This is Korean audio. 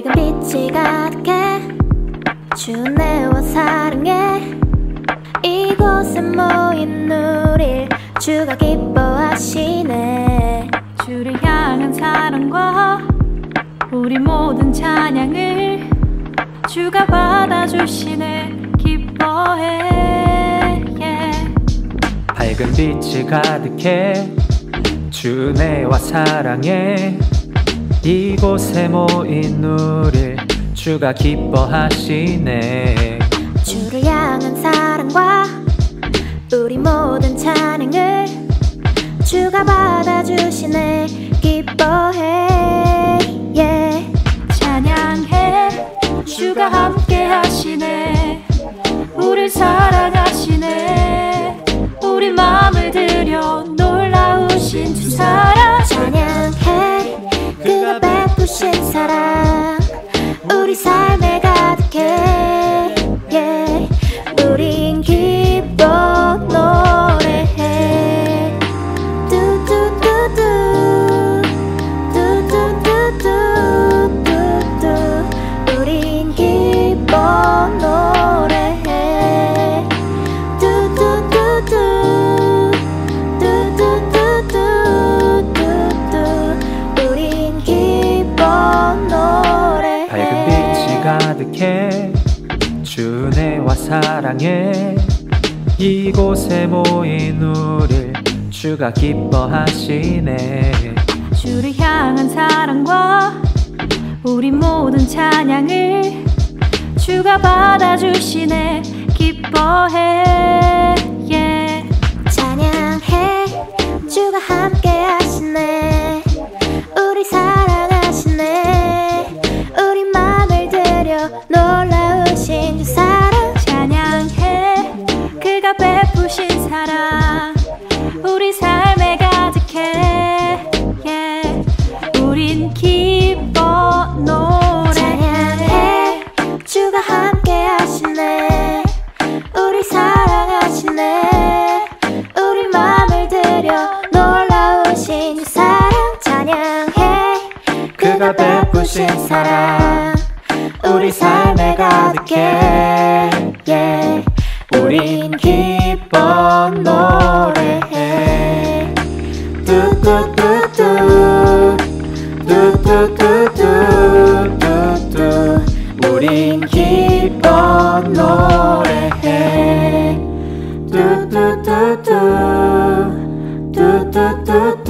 밝은 빛이 가득해 주네와 사랑해 이곳에 모인 우릴 주가 기뻐하시네. 주를 향한 사랑과 우리 모든 찬양을 주가 받아주시네. 기뻐해. 밝은 빛이 가득해 주네와 사랑해 이곳에 모인 우릴 주가 기뻐하시네. 주를 향한 사랑과 우리 모든 찬양을 주가 받아주시네. 기뻐해. 찬양해. 주가 함께 하시네. 우릴 사랑하시네. 우리 마음을 들여 놀라우신 주 사랑 찬양해. 그가 베푸신 사랑 우리 삶에 가득해. 우린 기뻐 노래해. 뚜뚜뚜뚜 뚜뚜뚜뚜뚜뚜 우린 기뻐 노래해. 뚜뚜뚜뚜 뚜뚜뚜뚜뚜뚜 우린 기뻐 노래해. 밝은 빛이 가득해 주네와 사랑해 이곳에 모인 우릴 주가 기뻐하시네. 주를 향한 사랑과 우리 모든 찬양을 주가 받아주시네. 기뻐해. 찬양해. 주가 함께 하시네. 우리 사랑하시네. 우리 맘을 들여 놀라우신 주 사랑 찬양해. 그가 베푸신 사랑 우리 삶에 가득해. 우린 기뻐 노래해. 찬양해. 주가 함께 하시네. 우리 사랑하시네. 우리 맘을 들여 놀라우신 주 사랑 찬양해. 그가 베푸신 사랑 우리 삶에 가득해. 우린 기뻐 노래해. 뚜뚜뚜뚜 뚜뚜뚜뚜뚜뚜 우린 기뻐 노래해. 뚜뚜뚜뚜 뚜뚜뚜뚜